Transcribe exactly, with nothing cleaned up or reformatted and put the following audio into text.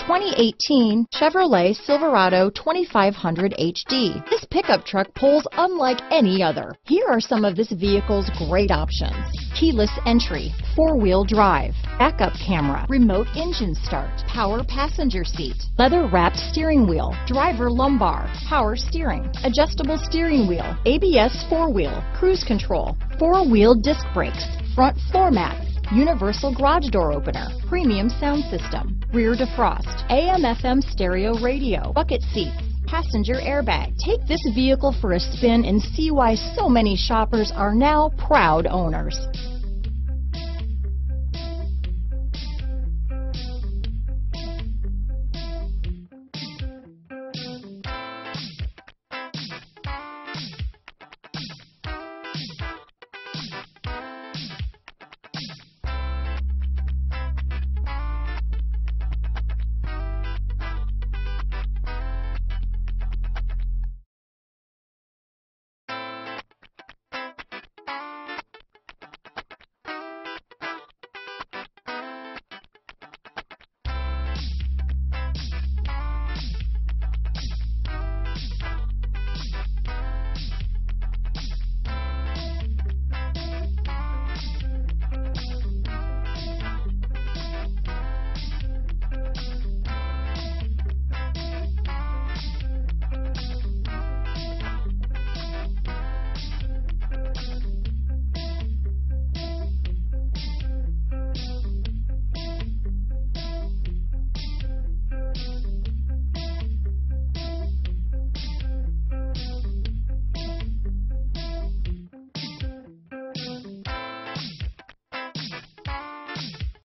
twenty eighteen Chevrolet Silverado twenty-five hundred H D. This pickup truck pulls unlike any other. Here are some of this vehicle's great options: keyless entry, four-wheel drive, backup camera, remote engine start, power passenger seat, leather-wrapped steering wheel, driver lumbar, power steering, adjustable steering wheel, A B S four-wheel, cruise control, four-wheel disc brakes, front floor mats, universal garage door opener, premium sound system, rear defrost, A M F M stereo radio, bucket seats, passenger airbag. Take this vehicle for a spin and see why so many shoppers are now proud owners.